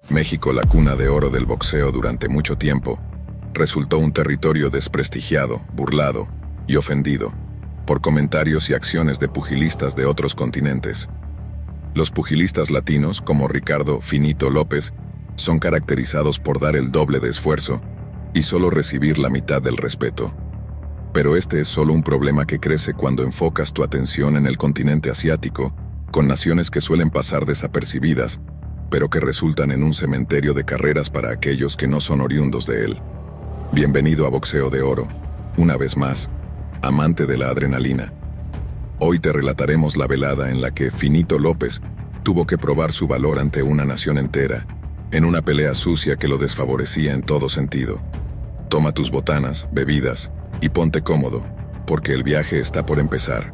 México, la cuna de oro del boxeo durante mucho tiempo, resultó un territorio desprestigiado, burlado y ofendido por comentarios y acciones de pugilistas de otros continentes. Los pugilistas latinos, como Ricardo "Finito" López, son caracterizados por dar el doble de esfuerzo y solo recibir la mitad del respeto. Pero este es solo un problema que crece cuando enfocas tu atención en el continente asiático, con naciones que suelen pasar desapercibidas, pero que resultan en un cementerio de carreras para aquellos que no son oriundos de él. Bienvenido a Boxeo de Oro, una vez más, amante de la adrenalina. Hoy te relataremos la velada en la que Finito López tuvo que probar su valor ante una nación entera, en una pelea sucia que lo desfavorecía en todo sentido. Toma tus botanas, bebidas y ponte cómodo, porque el viaje está por empezar.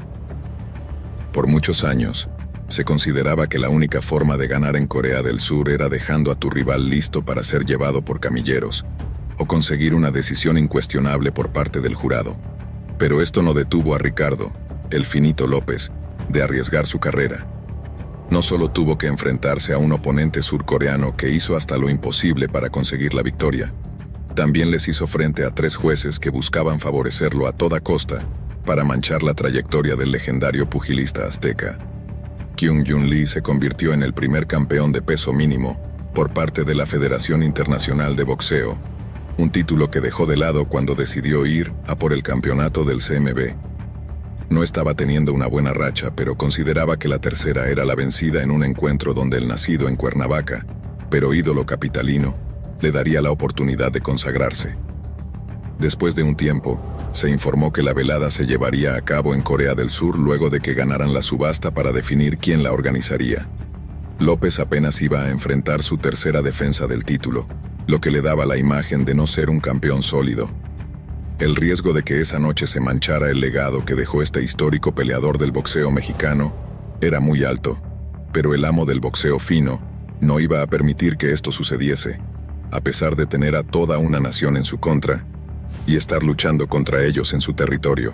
Por muchos años, se consideraba que la única forma de ganar en Corea del Sur era dejando a tu rival listo para ser llevado por camilleros, o conseguir una decisión incuestionable por parte del jurado. Pero esto no detuvo a Ricardo, el Finito López, de arriesgar su carrera. No solo tuvo que enfrentarse a un oponente surcoreano que hizo hasta lo imposible para conseguir la victoria, también les hizo frente a 3 jueces que buscaban favorecerlo a toda costa para manchar la trayectoria del legendario pugilista azteca. Kyung-Jun Lee se convirtió en el primer campeón de peso mínimo por parte de la Federación Internacional de Boxeo, un título que dejó de lado cuando decidió ir a por el campeonato del CMB. No estaba teniendo una buena racha, pero consideraba que la tercera era la vencida en un encuentro donde el nacido en Cuernavaca, pero ídolo capitalino, le daría la oportunidad de consagrarse. Después de un tiempo, se informó que la velada se llevaría a cabo en Corea del Sur luego de que ganaran la subasta para definir quién la organizaría. López apenas iba a enfrentar su tercera defensa del título, lo que le daba la imagen de no ser un campeón sólido. El riesgo de que esa noche se manchara el legado que dejó este histórico peleador del boxeo mexicano era muy alto, pero el amo del boxeo fino no iba a permitir que esto sucediese, a pesar de tener a toda una nación en su contra y estar luchando contra ellos en su territorio.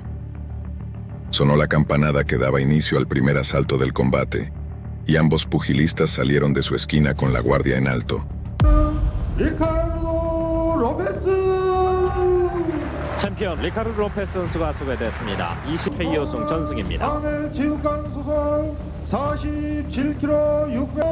Sonó la campanada que daba inicio al primer asalto del combate, y ambos pugilistas salieron de su esquina con la guardia en alto. 리카르도 로페스 챔피언 리카르도 로페스 선수가 소개됐습니다. 20KO 전승입니다. 다음에 체육관 소속 47kg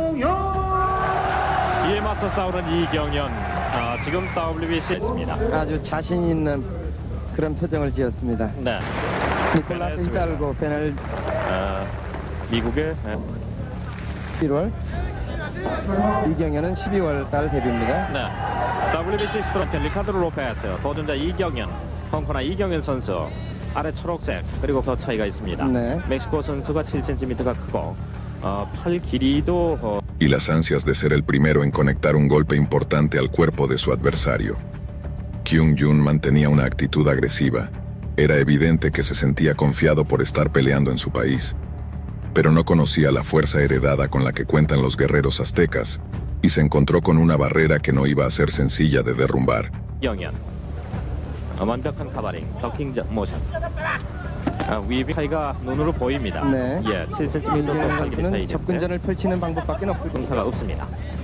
600여 이에 맞서 싸우는 이경연, 지금 WBC였습니다. 아주 자신 있는 그런 표정을 지었습니다. 네. 니콜라스 히달고 베넬 미국의 1월, 이경연은 12월 달 데뷔입니다. 네. WBC 슈퍼챔피언 리카르도 로페스, 도전자 이경연, 펑커나 이경연 선수, 아래 초록색, 그리고 더 차이가 있습니다. 네. 멕시코 선수가 7cm가 크고 팔 길이도 Y las ansias de ser el primero en conectar un golpe importante al cuerpo de su adversario. Kyung-Jun mantenía una actitud agresiva. Era evidente que se sentía confiado por estar peleando en su país, pero no conocía la fuerza heredada con la que cuentan los guerreros aztecas, y se encontró con una barrera que no iba a ser sencilla de derrumbar. 이경연, 완벽한 카바링, 더킹 모션. 위비 차이가 눈으로 보입니다. 네. 예, 7cm 또 팔 길이 차이. 접근전을 펼치는 방법밖에 없을 겁니다. 공사가 없습니다.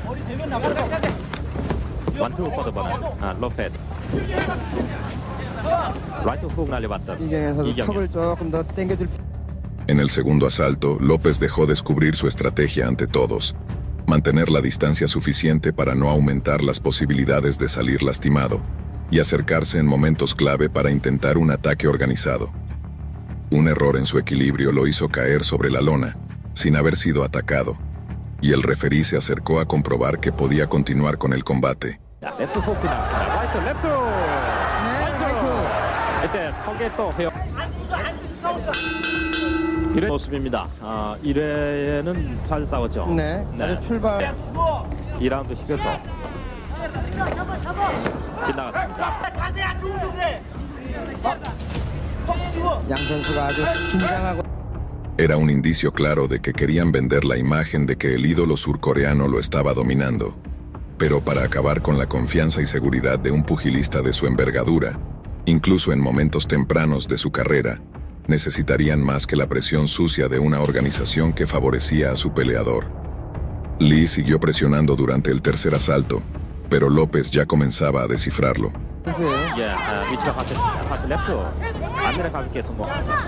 완투 뻗어보는 로페스. 라이트 훅 날려봤던 이경연 선수 턱을 조금 더 당겨줄. En el segundo asalto, López dejó descubrir su estrategia ante todos: mantener la distancia suficiente para no aumentar las posibilidades de salir lastimado, y acercarse en momentos clave para intentar un ataque organizado. Un error en su equilibrio lo hizo caer sobre la lona, sin haber sido atacado, y el referí se acercó a comprobar que podía continuar con el combate. 레프트 훅이 나왔습니다. 라이트, 레프트! 이때 턱에 또 회요. 1회 모습입니다. 1회에는 잘 싸웠죠. 네. 아주 출발. 2라운드 시켜서 빗나갔습니다. 양 선수가 아주 긴장하고. Era un indicio claro de que querían vender la imagen de que el ídolo surcoreano lo estaba dominando. Pero para acabar con la confianza y seguridad de un pugilista de su envergadura, incluso en momentos tempranos de su carrera, necesitarían más que la presión sucia de una organización que favorecía a su peleador. Lee siguió presionando durante el tercer asalto, pero López ya comenzaba a descifrarlo. 선수예요. 예, 위치가 같았습니다. 다시 레프트 안면에 가볍게 성공합니다.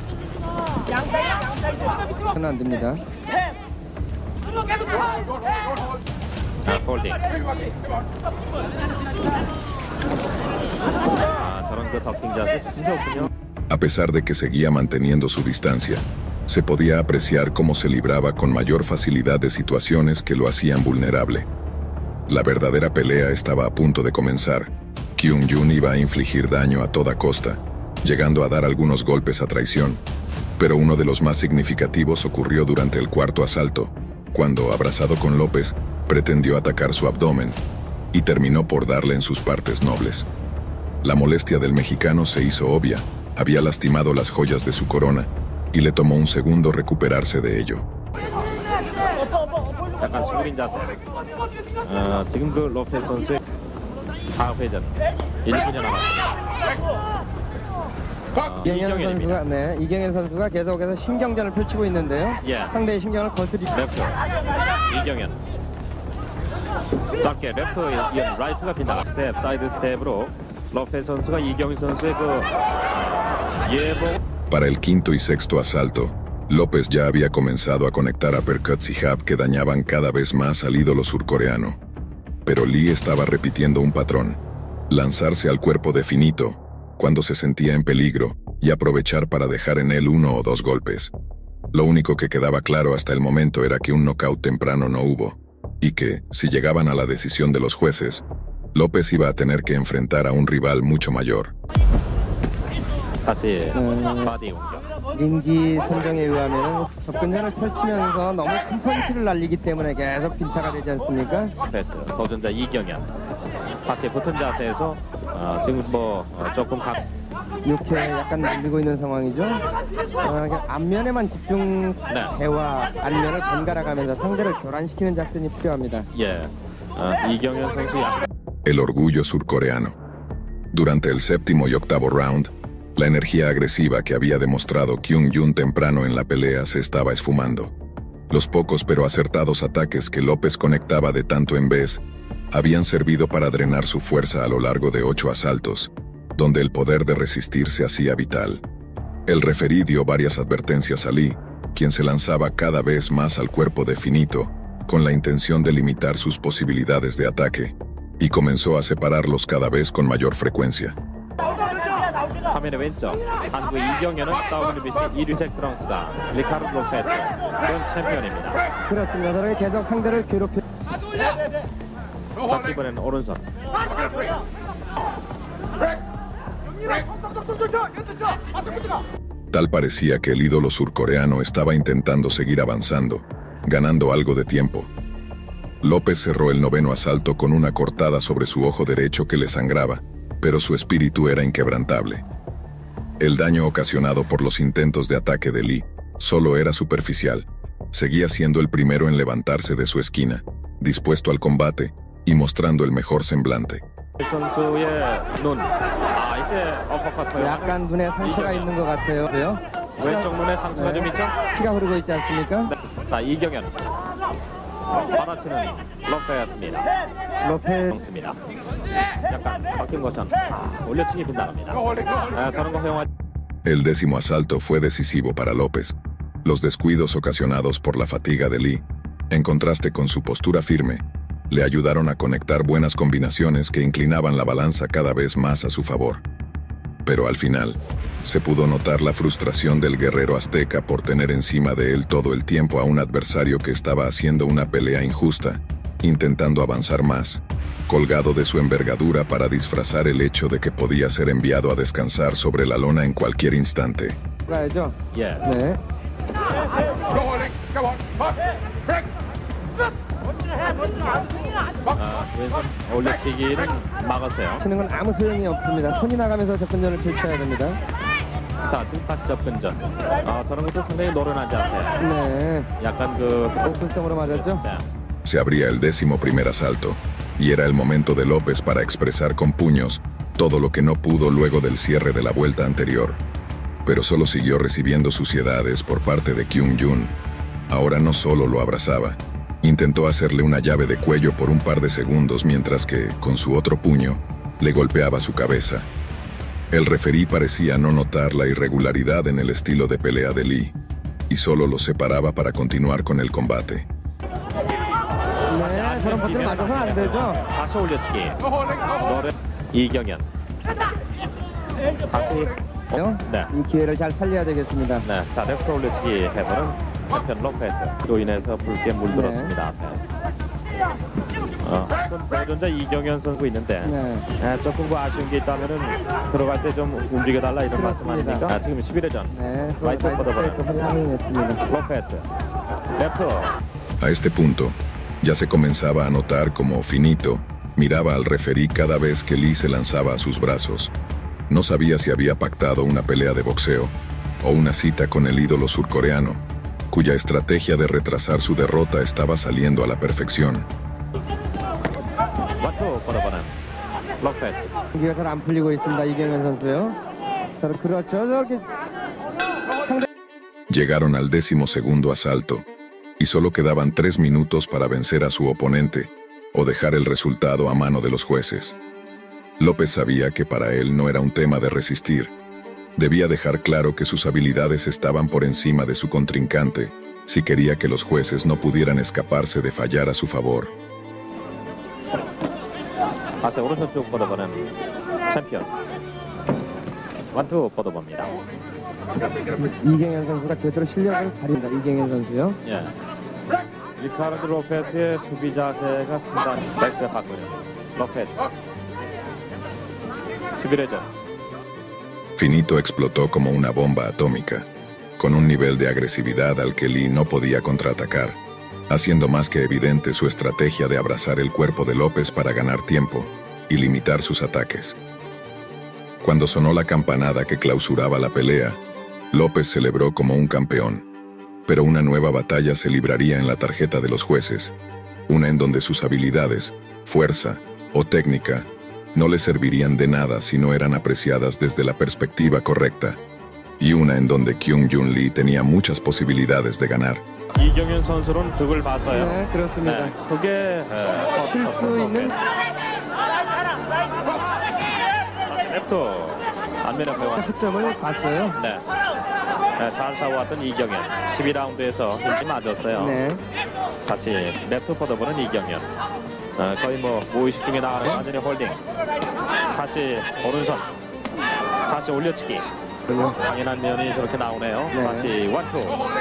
저는 안 됩니다. 폴딩. 저런 그 덕킹 자세 참 좋군요. A pesar de que seguía manteniendo su distancia, se podía apreciar cómo se libraba con mayor facilidad de situaciones que lo hacían vulnerable. La verdadera pelea estaba a punto de comenzar. Kyung-Jun iba a infligir daño a toda costa, llegando a dar algunos golpes a traición, pero uno de los más significativos ocurrió durante el cuarto asalto, cuando, abrazado con López, pretendió atacar su abdomen y terminó por darle en sus partes nobles. La molestia del mexicano se hizo obvia, había lastimado las joyas de su corona y le tomó un segundo recuperarse de ello. 약간 수그린 자세. 지금 그 로페스 선수의 4회전 1분여 남았습니다. 이경현 선수가 계속해서 신경전을 펼치고 있는데요. 예. 상대의 신경을 거스리고 레프트 이경현 짧게 레프트 이은 라이트가 빗나가 스텝 사이드 스텝으로 로페스 선수가 이경현 선수의 그 예보. Para el quinto y sexto asalto, López ya había comenzado a conectar uppercuts y jab que dañaban cada vez más al ídolo surcoreano. Pero Lee estaba repitiendo un patrón: lanzarse al cuerpo de Finito cuando se sentía en peligro y aprovechar para dejar en él uno o dos golpes. Lo único que quedaba claro hasta el momento era que un knockout temprano no hubo, y que, si llegaban a la decisión de los jueces, López iba a tener que enfrentar a un rival mucho mayor. 다시 바디 공격. 링지 선정에 의하면 접근전을 펼치면서 너무 큰 펀치를 날리기 때문에 계속 빈타가 되지 않습니까? 패스 도전자 이경현 다시 붙은 자세에서 지금 조금 이렇게 약간 밀리고 있는 상황이죠. 앞면에만 집중해와 앞면을 번갈아 가면서 상대를 교란시키는 작전이 필요합니다. 예, 이경현 선수 El orgullo surcoreano. Durante el séptimo y octavo round, la energía agresiva que había demostrado Kyung-Jun temprano en la pelea se estaba esfumando. Los pocos pero acertados ataques que López conectaba de tanto en vez habían servido para drenar su fuerza a lo largo de 8 asaltos, donde el poder de resistir se hacía vital. El referí dio varias advertencias a Lee, quien se lanzaba cada vez más al cuerpo de Finito, con la intención de limitar sus posibilidades de ataque, y comenzó a separarlos cada vez con mayor frecuencia. 화면의 왼쪽 한국 이경현은 WBC 1위 프랑스다 리카르도 로페스 현 챔피언입니다. 그렇습니다. 저렇게 계속 상대를 괴롭혀. 다시 이번에는 오른손. Tal parecía que el ídolo surcoreano estaba intentando seguir avanzando, ganando algo de tiempo. López cerró el noveno asalto con una cortada sobre su ojo derecho que le sangraba, pero su espíritu era inquebrantable. El daño ocasionado por los intentos de ataque de Lee solo era superficial. Seguía siendo el primero en levantarse de su esquina, dispuesto al combate y mostrando el mejor semblante. 약간 눈에 상처가 있는 것 같아요. 왼쪽 눈에 상처가 좀 있죠? 피가 흐르고 있지 않습니까? 자, 이경현 받아치는 로페였습니다. 로페 약간 바뀐 것처럼 올려치기 빗나갑니다. 저런 거 허용하지. El décimo asalto fue decisivo para López. Los descuidos ocasionados por la fatiga de Lee, en contraste con su postura firme, le ayudaron a conectar buenas combinaciones que inclinaban la balanza cada vez más a su favor. Pero al final, se pudo notar la frustración del guerrero azteca por tener encima de él todo el tiempo a un adversario que estaba haciendo una pelea injusta, intentando avanzar más, colgado de su envergadura para disfrazar el hecho de que podía ser enviado a descansar sobre la lona en cualquier instante. 예. 네. 왼손 올려치기를 막았어요. 치는 건 아무 소용이 없습니다. 손이 나가면서 접근전을 펼쳐야 됩니다. 자, 지금 다시 접근전. 저런 것도 상당히 노련한 자세. 네. 약간 오픈성으로 맞았죠? 네. Se abría el 11º asalto, y era el momento de López para expresar con puños todo lo que no pudo luego del cierre de la vuelta anterior. Pero solo siguió recibiendo suciedades por parte de Kyung-Jun. Ahora no solo lo abrazaba, Intentó hacerle una llave de cuello por un par de segundos mientras que, con su otro puño, le golpeaba su cabeza. El referí parecía no notar la irregularidad en el estilo de pelea de Lee y solo lo separaba para continuar con el combate. 네, 저런 버튼을 맞아서는 안 되죠. 다시 올려치기. 이경현. 다시. 네. 이 기회를 잘 살려야 되겠습니다. 네. 자, 레프트 올려치기 해보는 챔피언 로페스. 그로 인해서 붉게 물들었습니다. 도전자 이경현 선수 있는데 조금 아쉬운 게 있다면은 들어갈 때 좀 움직여달라 이런 말씀 아닙니까? 지금 11회전 라이트 뻗어버려 로페스 레프트. A este punto, ya se comenzaba a notar como Finito miraba al referí cada vez que Lee se lanzaba a sus brazos. No sabía si había pactado una pelea de boxeo o una cita con el ídolo surcoreano, cuya estrategia de retrasar su derrota estaba saliendo a la perfección. 경기가 잘 안 풀리고 있습니다. 이경현 선수요. 그렇죠. 저렇게 Llegaron al 12º asalto y solo quedaban 3 minutos para vencer a su oponente o dejar el resultado a mano de los jueces. López sabía que para él no era un tema de resistir. Debía dejar claro que sus habilidades estaban por encima de su contrincante si quería que los jueces no pudieran escaparse de fallar a su favor. 다시 오른손 쭉 뻗어보는 챔피언. 완투 뻗어봅니다. 이경현 선수가 제대로 실력을 발휘한다. 이경현 선수요. 예. 리카르도 로페스의 수비 자세가 상당히 백스 바꾸요. 로페스. 11회전. Finito explotó como una bomba atómica, con un nivel de agresividad al que Lee no podía contraatacar, haciendo más que evidente su estrategia de abrazar el cuerpo de López para ganar tiempo y limitar sus ataques. Cuando sonó la campanada que clausuraba la pelea, López celebró como un campeón, pero una nueva batalla se libraría en la tarjeta de los jueces, una en donde sus habilidades, fuerza o técnica no le servirían de nada si no eran apreciadas desde la perspectiva correcta, y una en donde Kyung-Jun Lee tenía muchas posibilidades de ganar. 이경현 선수는 득을 봤어요. 네, 그렇습니다. 네, 그게 쉴 수 있는 레프트 안면에 배워 타점을 봤어요. 네. 네, 잘 싸워왔던 이경현 12라운드에서 힘이 맞았어요. 네. 다시 레프트 뻗어보는 이경현. 거의 뭐 무의식 중에 나가는 완전히 홀딩. 다시 오른손. 다시 올려치기. 당연한 면이 저렇게 나오네요. 네. 다시 원투.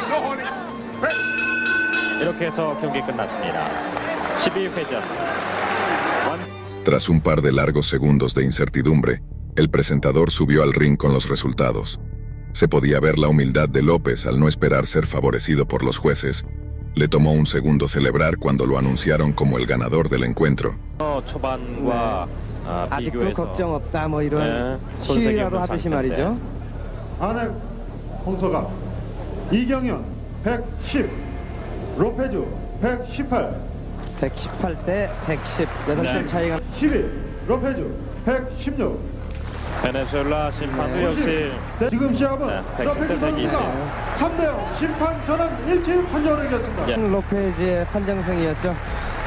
이렇게 해서 경기 끝났습니다. 12회전. Tras un par de largos segundos de incertidumbre, el presentador subió al ring con los resultados. Se podía ver la humildad de López al no esperar ser favorecido por los jueces. Le tomó un segundo celebrar cuando lo anunciaron como el ganador del encuentro. 초반과 아직도 비교해서 걱정 없다 뭐 이런 손색이 시위라도 없는 하듯이 상태인데. 말이죠. 안핵 홍서가 이경현 110 로페즈 118 118대 110 8점 네. 차이가 11 로페즈 116 베네수엘라 심판도 네. 역시 지금 시합은 네, 로페즈 110대 선수가 3대0 심판 전원 일치 판정을 이겼습니다. 예. 로페즈의 판정승이었죠.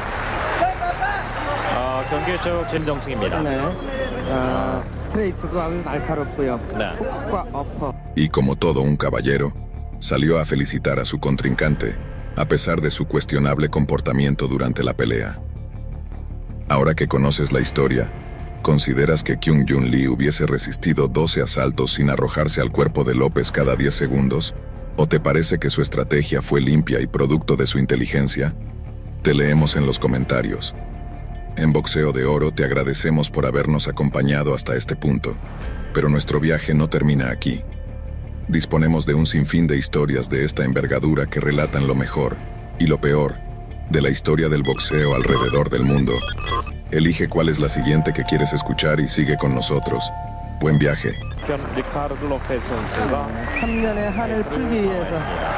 경기 쪽 진정승입니다. 네. 스트레이트도 아주 날카롭고요. 네. 훅과 어퍼. Y como todo un caballero, salió a felicitar a su contrincante, a pesar de su cuestionable comportamiento durante la pelea. Ahora que conoces la historia, ¿consideras que Kyung-Jun Lee hubiese resistido 12 asaltos sin arrojarse al cuerpo de López cada 10 segundos? ¿O te parece que su estrategia fue limpia y producto de su inteligencia? Te leemos en los comentarios. En Boxeo de Oro te agradecemos por habernos acompañado hasta este punto, pero nuestro viaje no termina aquí. Disponemos de un sinfín de historias de esta envergadura que relatan lo mejor y lo peor de la historia del boxeo alrededor del mundo. Elige cuál es la siguiente que quieres escuchar y sigue con nosotros. Buen viaje. 리카르도 로페스 선수가 3년의 한을 풀기 위해서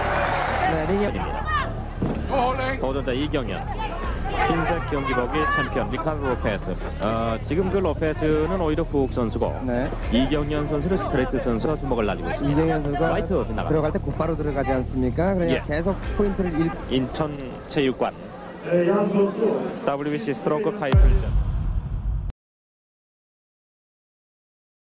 도전자 이경현 흰색 경기복이 챔피언 리카르도 로페스. 지금 그 로페스는 오히려 후uk 선수고 네. 이경현 선수는 스트레이트 선수가 주먹을 날리고 있습니다. 이경현 선수가 라이트 빗나갑니다. 들어갈 때 곧바로 들어가지 않습니까? 그러니까 예. 계속 포인트를 인천 체육관 양 선수 WBC 스트로크 타이틀전